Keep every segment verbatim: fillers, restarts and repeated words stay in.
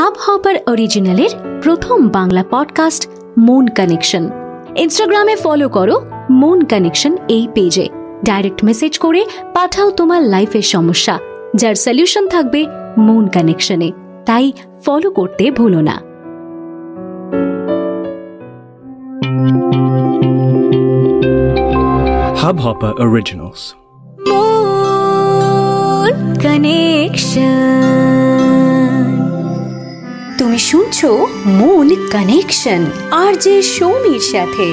Hub hopper অরিজিনালের প্রথম Bangla podcast Mon connection. ইনস্টাগ্রামে ফলো করো মন কানেকশন এই পেজে। ডাইরেক্ট মেসেজ করে পাঠাও তোমার লাইফের সমস্যা, যার সলিউশন থাকবে মন কানেকশনে। তাই ফলো করতে ভুলো না। Hubhopper Originals. মন কানেকশন। তুমি শুনছো মন কানেকশন আর যে সৌমির সাথে।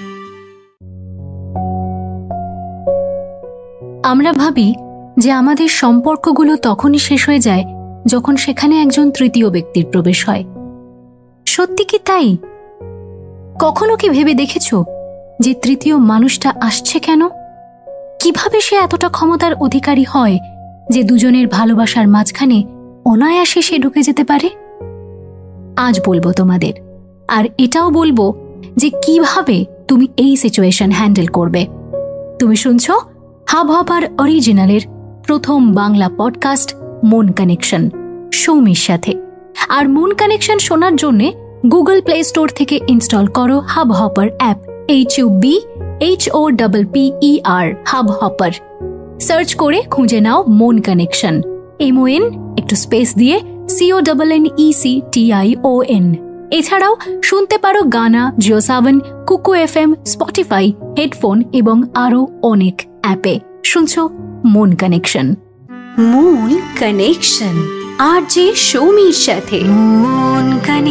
আমরা ভাবি যে আমাদের সম্পর্কগুলো তখনই শেষ হয়ে যায় যখন সেখানে একজন তৃতীয় ব্যক্তির প্রবেশ হয়। সত্যি কি তাই? কখনো কি ভেবে দেখেছো যে তৃতীয় মানুষটা আসছে কেন? কিভাবে সে এতটা ক্ষমতার অধিকারী হয় যে দুজনের ভালোবাসার মাঝখানে অনায়াসে সে ঢুকে যেতে পারে? আজ বলবো তোমাদের, আর এটাও বলবো যে কিভাবে তুমি এই সিচুয়েশন হ্যান্ডেল করবে। তুমি শুনছো হাবহপার অরিজিনালের প্রথম বাংলা পডকাস্ট মন কানেকশন সৌমির সাথে। আর মন কানেকশন শোনার জন্য গুগল প্লে স্টোর থেকে ইনস্টল করো Hubhopper app, H U B H O double P E R, Hubhopper. Search করে খুঁজে নাও Mon connection, M O N একটু স্পেস দিয়ে C O double N E C T I O N. এছাড়াও শুনতে পারো গানা, জিও সাবন, কুকু এফ এম, স্পটিফাই, হেডফোন এবং আরো অনেক অ্যাপে। শুনছো মন কানেকশন। মন কানেকশন আর যে সৌমির সাথে। মন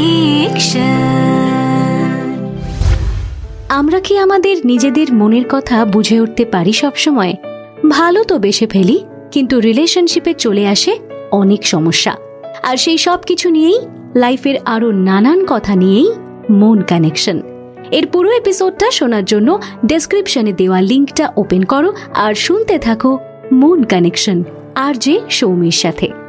কানেকশন। আমরা কি আমাদের নিজেদের মনের কথা বুঝে উঠতে পারি সবসময়? ভালো তো বেসে ফেলি, কিন্তু রিলেশনশিপে চলে আসে অনেক সমস্যা। আর সেই সব কিছু নিয়েই, লাইফের আরো নানান কথা নিয়েই মন কানেকশন। এর পুরো এপিসোডটা শোনার জন্য ডেসক্রিপশনে দেওয়া লিঙ্কটা ওপেন করো আর শুনতে থাকো মন কানেকশন আর যে সৌমির সাথে।